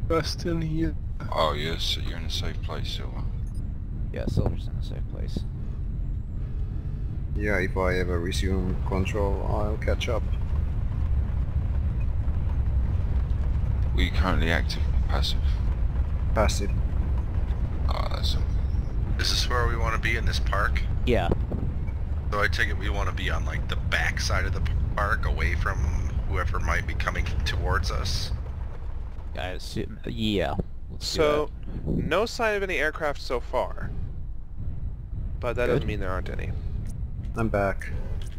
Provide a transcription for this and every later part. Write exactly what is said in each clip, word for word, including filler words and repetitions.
Best in here. Oh yes, so you're in a safe place, Silver. Yeah, Silver's in a safe place. Yeah, if I ever resume control, I'll catch up. Were you currently active or passive? Passive. Oh, that's a... Is this where we want to be in this park? Yeah. So I take it we want to be on like the back side of the park, away from whoever might be coming towards us. I assume. Yeah. Let's do So, no sign of any aircraft so far. But that Good. doesn't mean there aren't any. I'm back.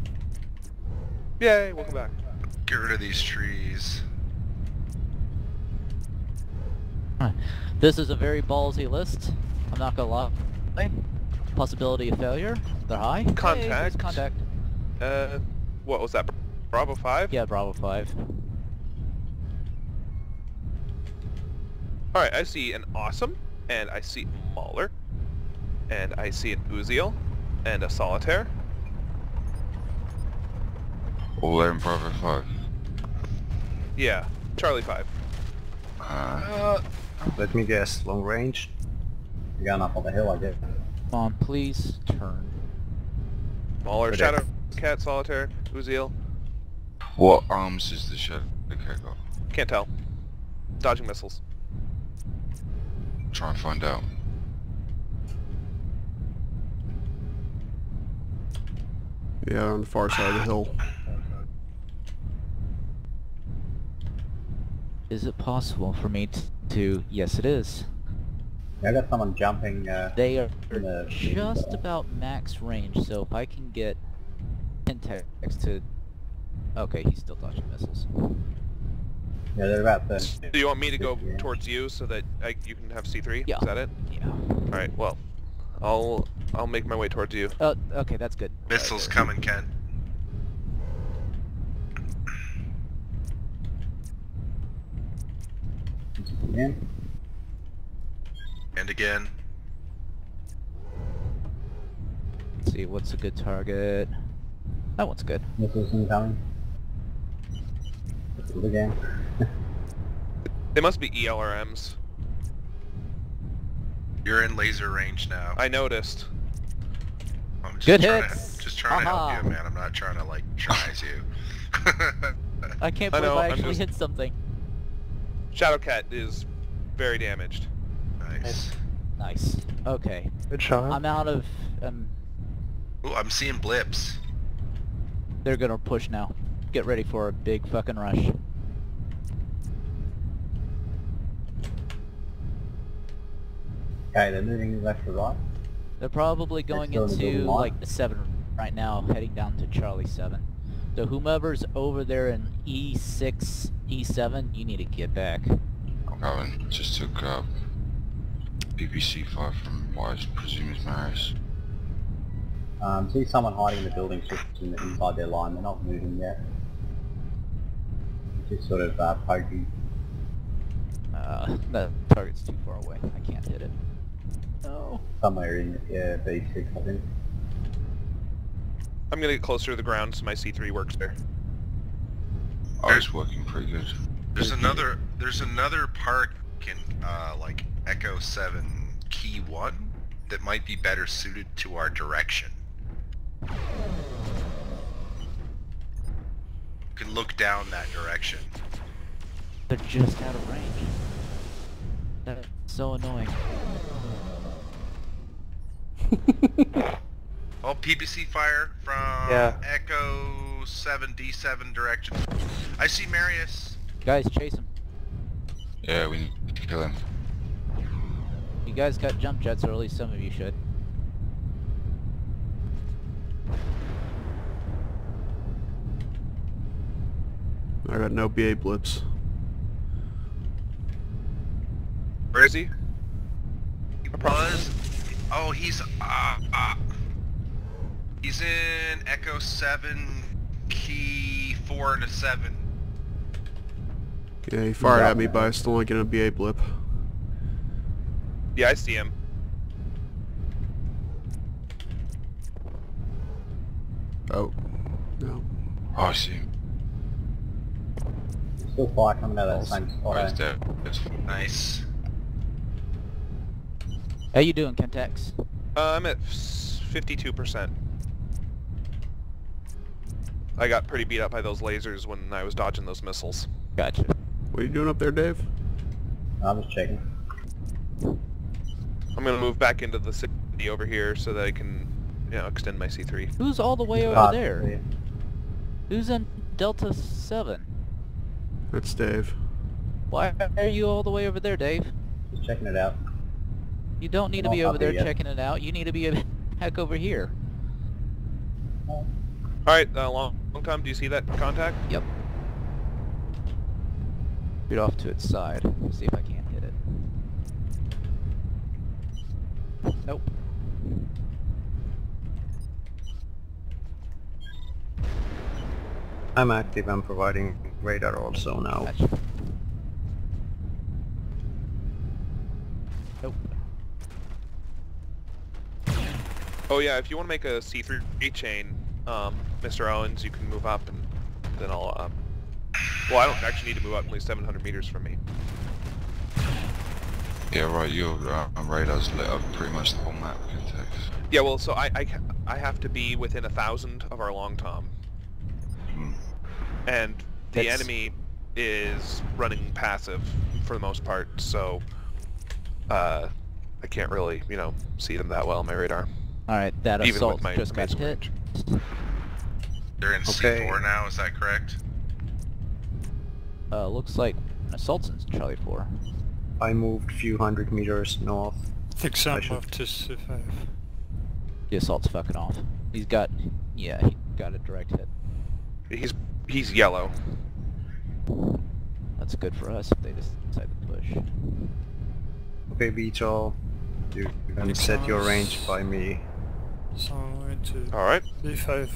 Yay, welcome back. Get rid of these trees. that. This is a very ballsy list. I'm not gonna lie. Possibility of failure. They're high. Hey, Contact. there's contact. Uh, what was that? Bravo five? Yeah, Bravo five. Alright, I see an Awesome, and I see Mauler, and I see an Uziel, and a Solitaire. All there in Bravo five. Yeah, Charlie five. Uh, Let me guess, long range? You're going up on the hill, I guess. Come on, please turn. Mauler, Good Shadow Cat, Solitaire, Uziel. what arms is the Shadow Cat got? Can't tell. Dodging missiles. Try and find out. Yeah, on the far side of the hill. Is it possible for me t to... Yes, it is. Yeah, I got someone jumping. Uh, They are in the- just about max range, so if I can get Pentax to... Okay, he's still dodging missiles. Yeah, they're about thirty. Do you want me to go Yeah. towards you so that I, you can have C three? Yeah. Is that it? Yeah. Alright, well, I'll I'll make my way towards you. Oh, okay, that's good. Missiles Right coming, Ken. Again. And again. Let's see, what's a good target? That one's good. Missiles incoming. Missiles again. They must be E L R Ms. You're in laser range now. I noticed. I'm just Good trying hits. To, just trying Aha. to help you, man. I'm not trying to like tries you. I can't I believe know, I I'm actually just- hit something. Shadowcat is very damaged. Nice. Nice. Okay. Good shot. I'm out of... Um, Ooh, I'm seeing blips. they're gonna push now. Get ready for a big fucking rush. Okay, they're moving left to right. They're probably going still in the into building line? like the seven right now, heading down to Charlie seven. So whomever's over there in E six, E seven, you need to get back. I'm going. Just took uh, B B C five from what I presume is Maris. Um, see someone hiding in the building just in the, inside their line. They're not moving yet. Just sort of uh, poking. Uh, that target's too far away. I can't hit it. No. Somewhere in uh, B six, I think. I'm gonna get closer to the ground so my C three works there. Oh, it's working pretty good. There's another. There's another park in uh, like Echo seven Key one that might be better suited to our direction. You can look down that direction. They're just out of range. That's so annoying. Oh, P B C fire from Yeah. Echo seven D seven direction. I see Marius. Guys, chase him. Yeah, we need to kill him. You guys got jump jets, or at least some of you should. I got no B A blips. Where is he? He was. Oh, he's. Uh, uh, he's in Echo seven Key four to seven. Yeah, he fired at me, but I still ain't getting a B A blip. Yeah, I see him. Oh. No. Oh, I see him. Still fire coming out of that same spot. Wise eh? dead. It's Nice. How you doing, Kentex? Uh, I'm at fifty-two percent. I got pretty beat up by those lasers when I was dodging those missiles. Gotcha. What are you doing up there, Dave? I'm just checking. I'm gonna move back into the city over here so that I can, you know, extend my C three. Who's all the way over Ah, there? Who's in Delta seven? That's Dave. Why are you all the way over there, Dave? Just checking it out. You don't need to I'm be not over there happy yet. checking it out. You need to be a heck over here. Oh, Alright, uh, long, long time, do you see that contact? Yep. Get off to its side. See if I can't hit it. Nope. I'm active. I'm providing radar also now. Gotcha. Nope. Oh yeah, if you want to make a C three chain, um, Mister Owens, you can move up and then I'll, um... Well, I don't actually need to move up, only seven hundred meters from me. yeah, right. Your uh, radar's lit up pretty much the whole map. Context. Yeah, well, so I, I, ca- I have to be within a thousand of our long tom. Hmm. And the That's- enemy is running passive for the most part, so uh, I can't really, you know, see them that well on my radar. Alright, that Even assault with my just got laser hit. range. They're in Okay. C four now, is that correct? Uh, looks like an assault's in Charlie four. I moved few hundred meters north. I think I some should- moved to C five. The assault's fucking off. He's got, yeah, he got a direct hit. He's he's yellow. That's good for us if they just decide to push. Okay, Beetle, you can Makes set your sense. range by me. So I'm going to All right. B five.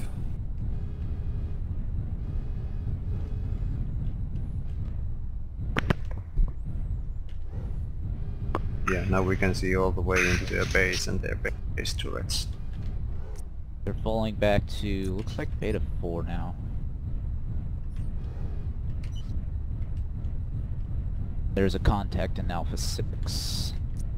Yeah, now we can see all the way into their base and their base turrets. They're falling back to, looks like beta four now. There's a contact in Alpha six.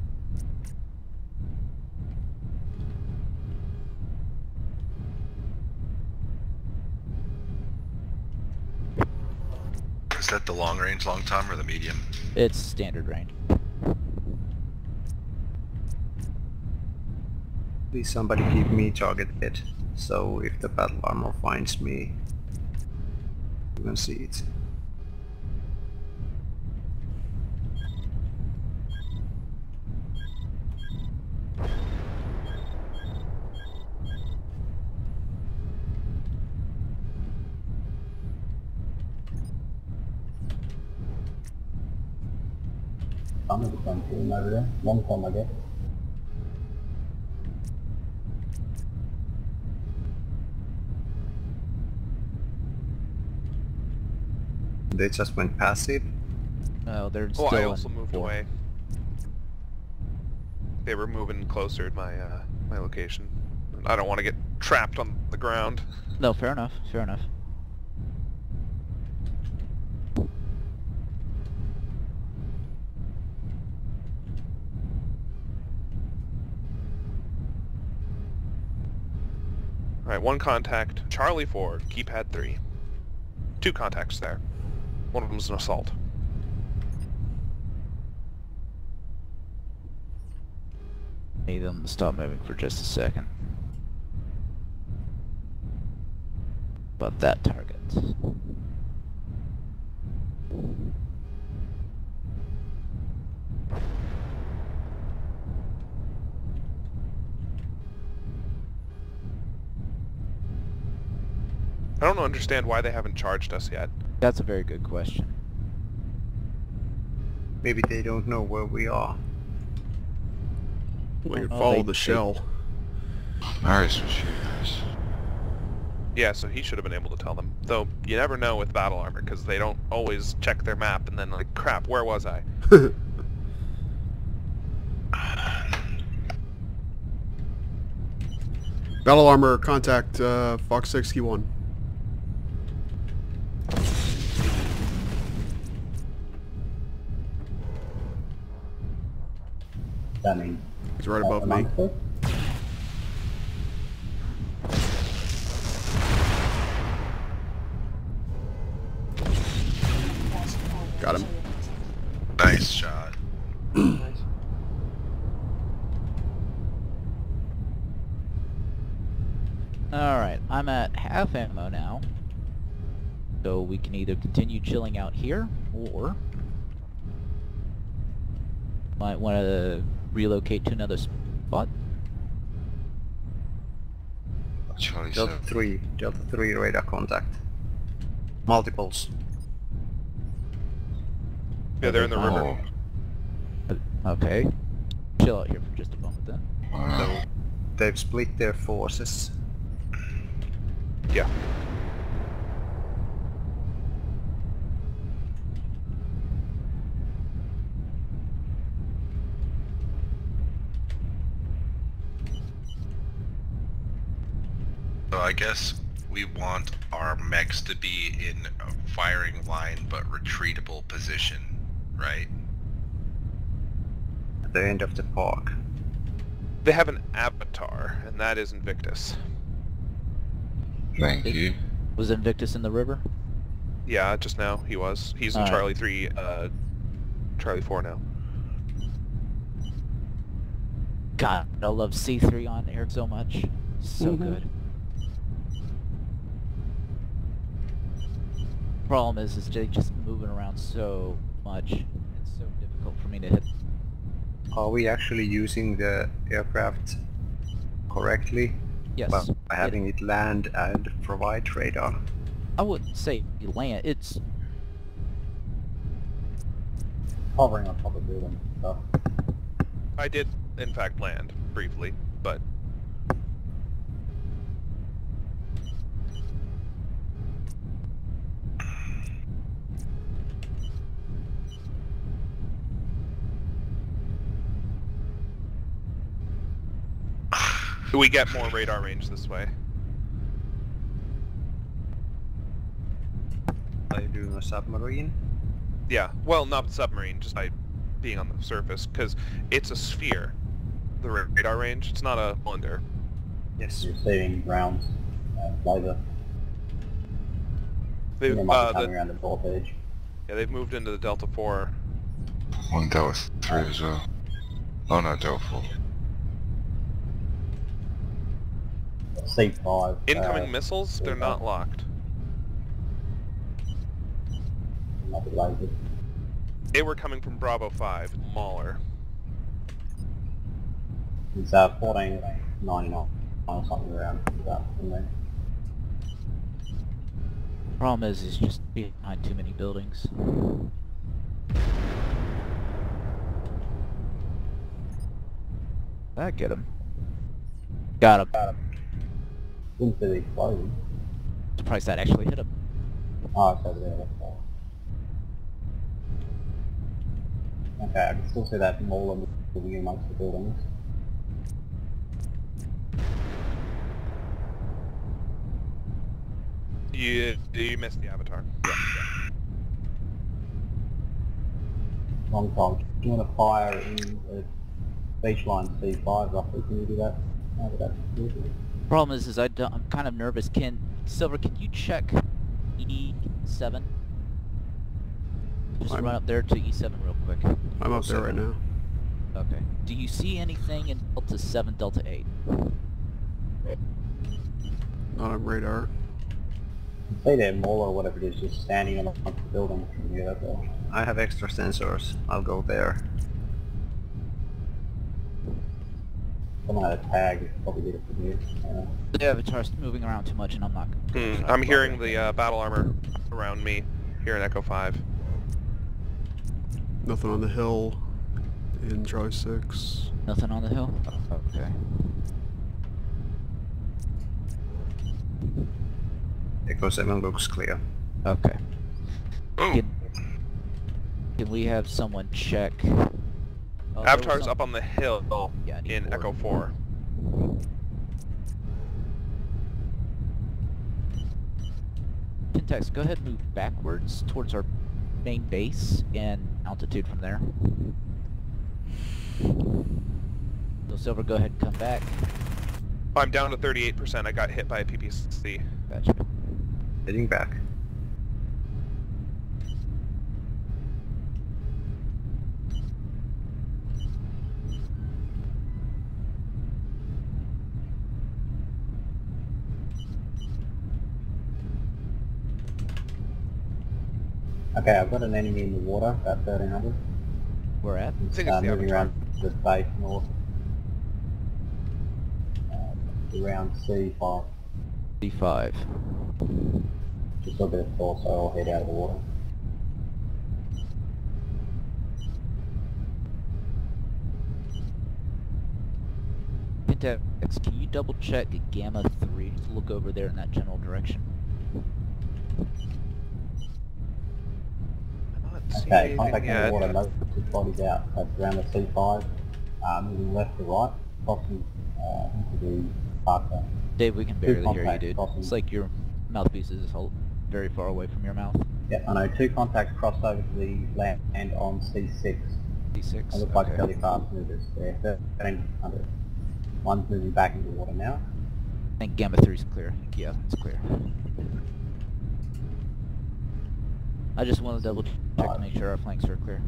Is that the long range long tom or the medium? It's standard range. Please somebody keep me targeted, so if the battle armor finds me, you can see it. Some just went through over there. Long time, I guess. They just went passive. Oh, they're Well, still I in also moved four. away. They were moving closer to my uh, my location. I don't want to get trapped on the ground. No, fair enough, fair enough. All right, one contact. Charlie four, keypad three. Two contacts there. One of them's an assault. Need them to stop moving for just a second. But that target. I don't understand why they haven't charged us yet. That's a very good question. Maybe they don't know where we are. We can Oh, follow they- the they- shell. Marius was shooting us. Yeah, so he should have been able to tell them. Though, you never know with battle armor, because they don't always check their map and then like, crap, where was I? Battle armor, contact, uh, Fox six Q one. That means He's right uh, above me. amongst us? Got him. Nice shot. Alright, I'm at half ammo now. So we can either continue chilling out here, or might want to relocate to another spot. Charlie Delta seven. three, Delta three radar contact. Multiples. Yeah, they're in the river. Oh, Okay. Chill out here for just a moment then. wow. So they've split their forces. Yeah. So I guess we want our mechs to be in a firing line but retreatable position, right? At the end of the park. They have an avatar, and that is Invictus. Thank It- you. Was Invictus in the river? Yeah, just now he was. He's in Alright. Charlie three, uh, Charlie four now. God, I love C three on air so much. So Mhm. good. Problem is, is they just moving around so much. It's so difficult for me to hit. Are we actually using the aircraft correctly? Yes. By it- having it land and provide radar? I wouldn't say land. It's Hovering on top of buildings and stuff. I did, in fact, land briefly, but we get more radar range this way. Are you doing a submarine? Yeah, well, not submarine, just by being on the surface, because it's a sphere. The ra- radar range, it's not a cylinder. Yes. Receiving rounds, uh, laser. They, They might uh, be coming the, around the north edge. yeah, they've moved into the Delta four. One Delta three as well. Oh no, Delta four. C five. Incoming uh, missiles, they're yeah. not locked. might be laser. They were coming from Bravo five, Mauler. It's uh, fourteen ninety-nine or something around that in there. problem is, is just behind too many buildings. That get him. Got him. Got him. Didn't see the explosion. Surprised that actually hit him. Oh, it's over there. That's all. Okay, I can still see that mole moving amongst the buildings. You you missed the avatar. Long time. Do you want to fire in a beach line C five roughly? Can you do that? How would that do? Problem is, is I don't, I'm kind of nervous. Can Silver, can you check E seven? Just I'm- run up there to E seven real quick. I'm up there right now. Okay. Do you see anything in Delta seven, Delta eight? Not on radar. See that mole or whatever it is just standing amongst the buildings from here. That's all. I have extra sensors. I'll go there. Someone had a tag. You could probably get it from here. Uh, The avatar's moving around too much, and I'm not. Hmm, I'm hearing the uh, battle armor around me here in Echo five. Nothing on the hill in Charlie six. Nothing on the hill. Oh, okay. Echo seven looks clear. Okay. Ooh, Can, can we have someone check? Oh, there was Avatar's some- up on the hill Yeah, I need in four. Echo four. Pintex, go ahead and move backwards towards our main base and altitude from there. So Silver, go ahead and come back. I'm down to thirty-eight percent. I got hit by a P P C. Gotcha. Heading back. Okay, I've got an enemy in the water, about thirteen hundred. We're at? I think Uh, it's the moving Avatar. around the base north. Uh, around C five. D five. Just a bit of force, so I'll head out of the water. Pentax, can you double check Gamma three to look over there in that general direction? I'm not seeing Okay, anything contact in yet. the water, most of the body's out. That's around the C five, uh, moving left to right, crossing uh, into the parkway. Dave, we can barely hear you, contacts dude. crossing. It's like your mouthpiece is hol- very far away from your mouth. Yeah, I know, two contacts crossed over to the land and on C six. D six. They look like Okay. fairly fast movers. They're thirteen hundred. One's moving back into the water now. I think Gamma three is clear. Yeah, it's clear. I just want to double check to make sure our flanks are clear.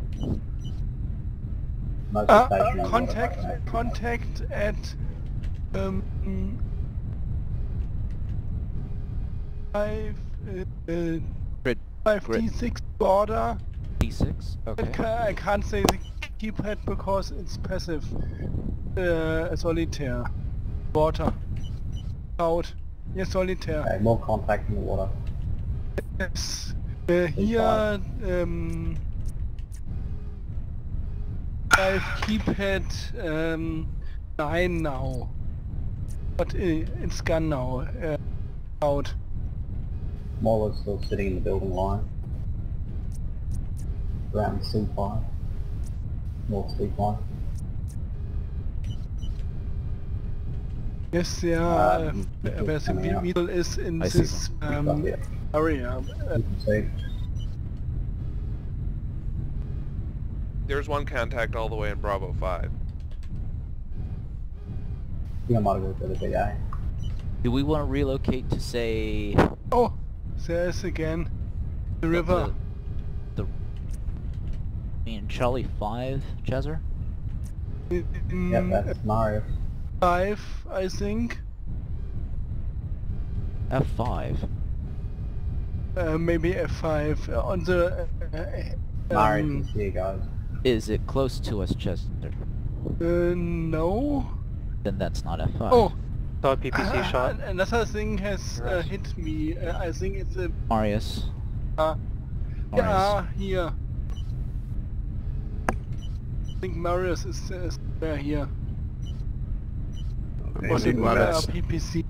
Most Uh, of the station uh, is contact, water. contact at um, five, uh, uh, Grid. five Grid. D six border. D six? I, Okay. ca I can't say the keypad because it's passive. Uh, solitaire. Water. Out. Yes, solitaire. Okay, more contact in the water. Yes. Uh, here, um, five keypad um, nine now. But uh, it's gone now. Uh, out. Moller's still sitting in the building line. Around C five. North C five. Yes, yeah. Uh, Um, where the coming out. middle is in I see this Um, um, yeah, area. Uh, you can see. There's one contact all the way in Bravo five. I think I might have got to the B A. Do we want to relocate to say oh, there's again the river. the, the I mean Charlie five, Chazzer? In Yep, that's Mario. five, I think. F five. Uh, maybe F five uh, on the. Uh, Mario um, is here, guys. Is it close to us, Chester? uh, no. Then that's not F five. Oh, Saw a P P C uh, shot. another thing has uh, hit me. Uh, I think it's a. Marius. Uh, Marius. yeah, here. I think Marius is uh, there here. Okay, Was it moving uh, back. P P C?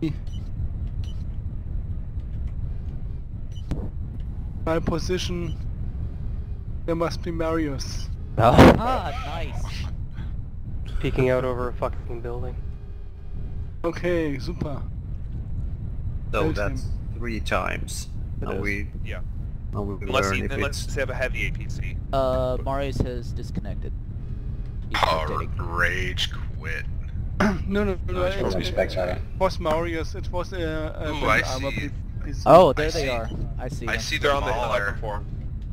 My position. There must be Marius. Ah, nice. Peeking out over a fucking building. Okay, super. So There's that's him. three times. It Now is. we, Yeah. now we Unless, learn he, if unless it's... they have a heavy A P C. Uh, Marius has disconnected. He's Oh, rotating. rage quit. no, no, no. No, it's it, probably it, spectator. was Marius. It was a. Uh, Ooh, I see. Oh, there I they see. are. I see I them. see They're the on the hill I mauler. performed.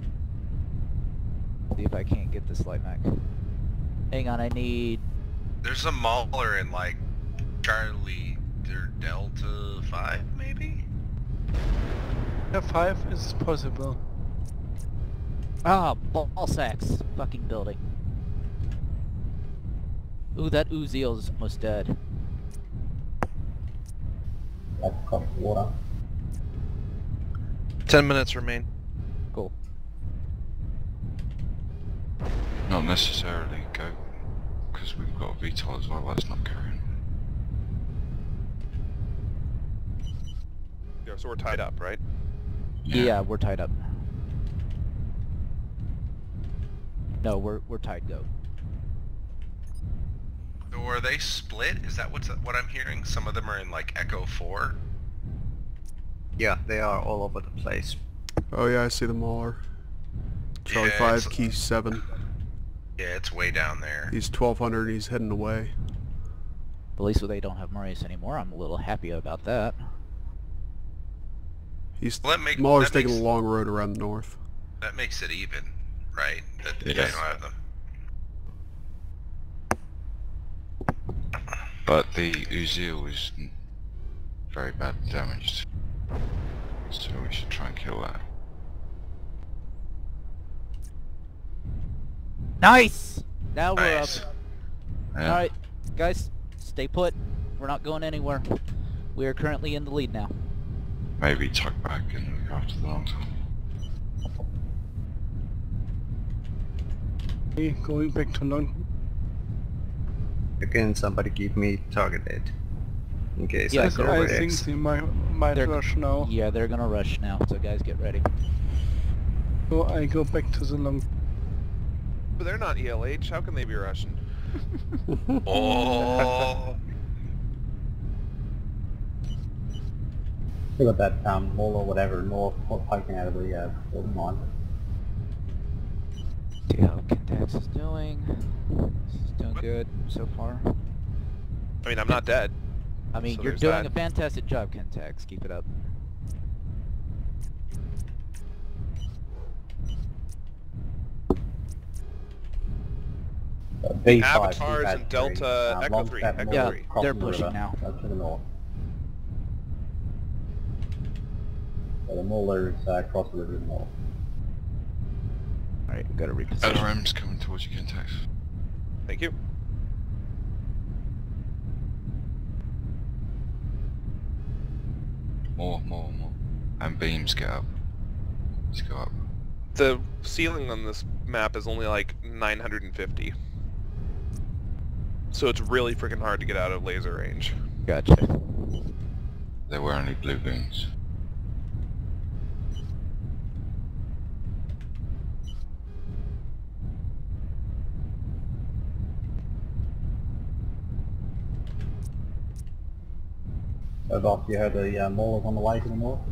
See if I can't get this light Mac. Hang on, I need... There's a mauler in like Charlie or Delta five maybe? F five is possible. Ah, ball sacks. Fucking building. Ooh, that Uziel is almost dead. That's across the water. Ten minutes remain. Cool. Not necessarily go, because we've got a V TOL as well, that's not carrying. Yeah, so we're tied up, right? Yeah. we're tied up. No, we're we're tied go. So are they split? Is that what's what I'm hearing? Some of them are in like Echo four? Yeah, they are all over the place. Oh yeah, I see the Mauler. Charlie Yeah, five, it's- key seven. Yeah, it's way down there. He's twelve hundred, he's heading away. At least they don't have Marius anymore. I'm a little happy about that. He's Well, that make- Mahler's that taking makes- a long road around the north. That makes it even, right? That they Yes. don't have them. But the Uzil is very bad damaged. So we should try and kill that. Nice! Now we're Nice. up. Yeah. Alright, guys, stay put. We're not going anywhere. We are currently in the lead now. Maybe tuck back and go after the long time. Okay, going back to London. Again, somebody keep me targeted. In case Yeah, I Yes, go I over think X. they might, might They're- rush now. Yeah, they're gonna rush now, so guys get ready. So I go back to the long. But they're not E L H. How can they be Russian? Oh, Still got that um, mall or whatever north poking out of the uh, building line. See how Kintax is doing. This is doing good so far. I mean, I'm not dead. I mean, So you're there's doing that. a fantastic job, Kintax. Keep it up. Uh, B five, Avatars B and Delta um, Echo long three, step Echo north, Yeah, three. crossing they're the pushing river, now. uh, to the north. So the Maulers uh, cross the river to the north. Alright, we gotta reposition. L R M's coming towards you, Kintax. Thank you. More, more, more. And beams get up. Let's go up. The ceiling on this map is only like nine hundred fifty. So it's really freaking hard to get out of laser range. Gotcha. There were only blue beams. So Doc, you heard the uh, Maulers on the way to the north?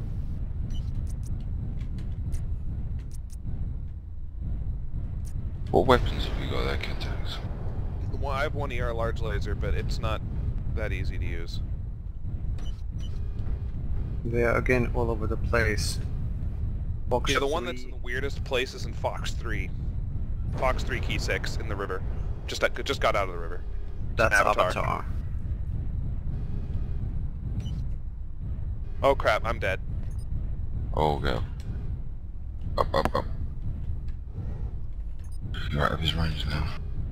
What weapons have you got there, Kintax? The one- I have one E R large laser, but it's not that easy to use. They are again all over the place. Box Yeah, the one that's three- in the weirdest place is in Fox three. Fox three Key six in the river. Just that, just got out of the river. That's Avatar. Avatar. Oh crap, I'm dead. Oh, go. Up, up, up. You're out of his range now.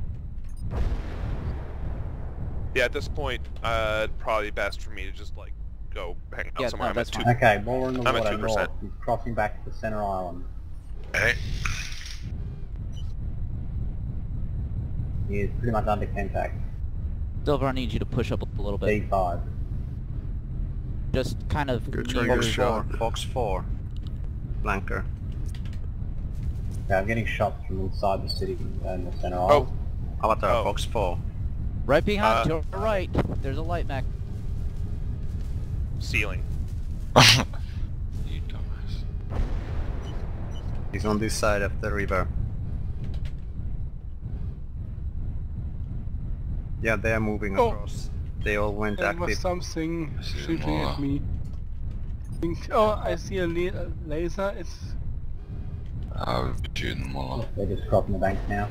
Yeah, at this point, uh, probably best for me to just like go hang out Yeah, somewhere. no, I'm that's at two. fine. Okay, Mauler in the I'm at water two north. percent. He's crossing back to the center island. hey, He is pretty much under contact. Silver, I need you to push up a little bit. B five. Just kind of Go try and near- get a Fox shot. four. Fox four. Flanker. Okay, I'm getting shots from inside the city and the center Oh. island. Avatar. Oh. Fox four. right behind, Uh, to your right. There's a light mech. Ceiling. You dumbass. He's on this side of the river. Yeah, they are moving Oh. across. They all went There was active. something I see shooting more. at me. Think- Oh, I see a la a laser. It's I was shooting them all up. They're just crossing the bank now.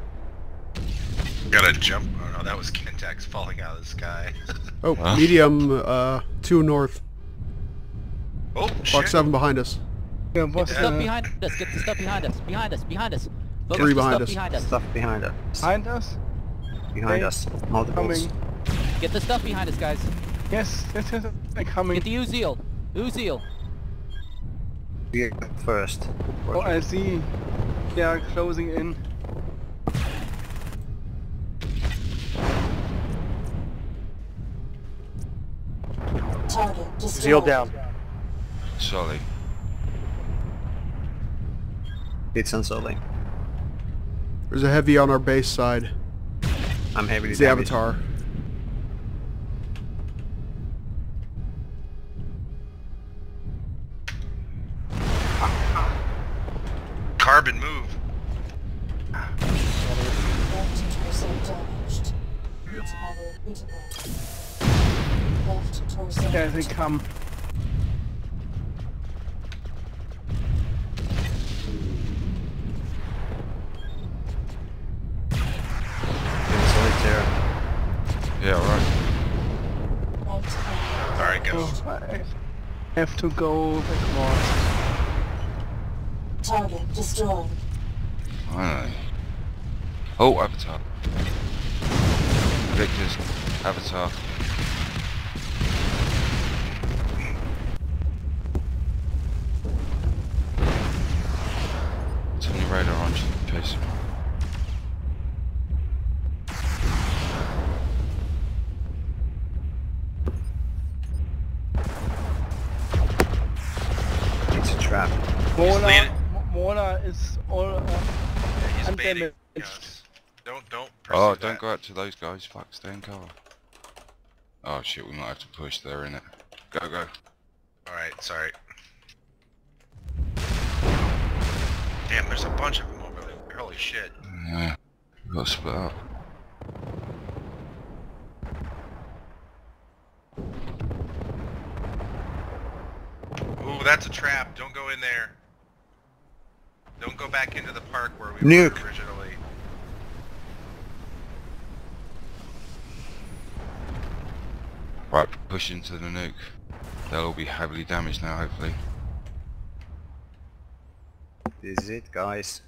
gotta jump. Oh no, that was Kintax falling out of the sky. Oh, Huh? medium, uh, two north. Oh, Fox shit. seven behind us. there was Yeah. Stuff uh, behind us. Get the stuff behind us. Behind us. Behind us. Focus Three the behind stuff us. behind us. Stuff behind us. behind us. Behind Okay. us. Multiples. Coming. Get the stuff behind us, guys. Yes, yes, yes. They're coming. Get the Uziel. Uziel. We are first. Oh, I see. They are closing in. Zeal down. Solly. It's on Sully. There's a heavy on our base side. I'm heavily It's the damaged. Avatar. Carbon move. Voltage damaged. It's There they come. In Solitaire. Yeah, right. Alright, go. Oh, I have to go backwards. Target destroyed. Finally. Oh, Avatar. Victor's Avatar. Turn your radar on, chase him. It's a trap. Mola, leading. Mola is all uh, Yeah, he's baiting undamaged. us. Don't, don't pursue Oh, that. don't go out to those guys. Fuck, stay in cover. Oh shit, we might have to push there, innit? Go, go. Alright, sorry. Damn, there's a bunch of them over there. Holy shit. Yeah, we gotta split up. Ooh, that's a trap. Don't go in there. Don't go back into the park where we Nuke. were originally. Right, push into the nuke. They'll all be heavily damaged now, hopefully. This is it, guys.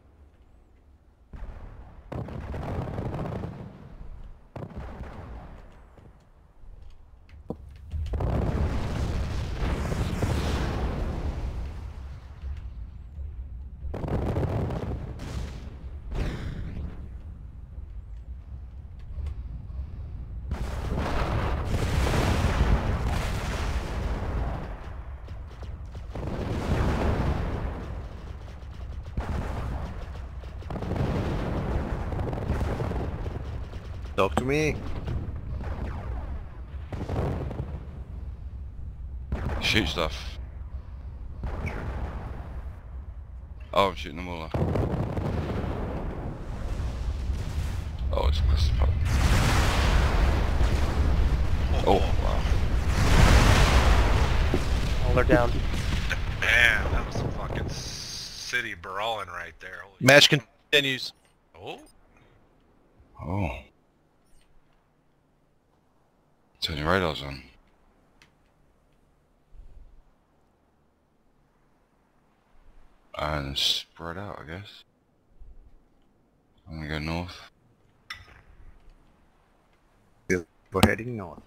Talk to me. Shoot stuff. Oh, I'm shooting them all. Oh, it's close. Oh, wow. All are down. Man, that was some fucking city brawling right there. Holy Match continues. Oh, Oh. Turn your radars on. And spread out, I guess. I'm gonna go north. We're heading north.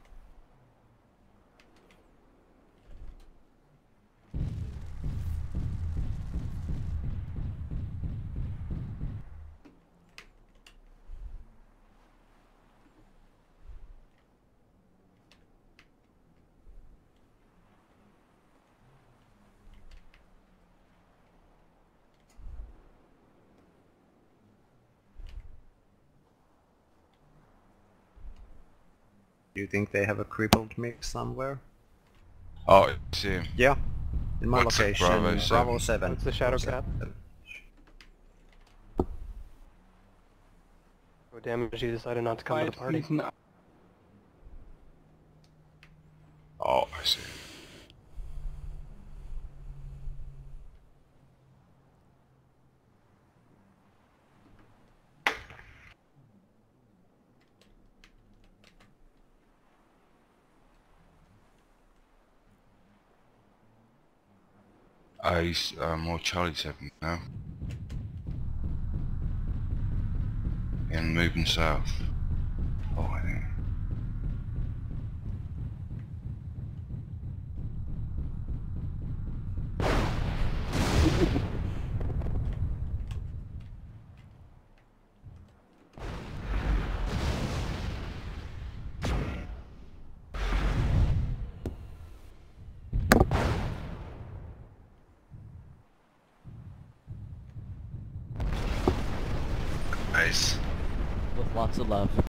Do you think they have a crippled mix somewhere? Oh, I see him. Yeah. In my What's it? location, Bravo Bravo seven. seven. What's the shadow Bravo cap? seven. What damage you decided not to come to the Quite party? beaten up. Oh, I see. Uh, he's uh, more Charlie seven now. And moving south. Oh, I think. nice. With lots of love.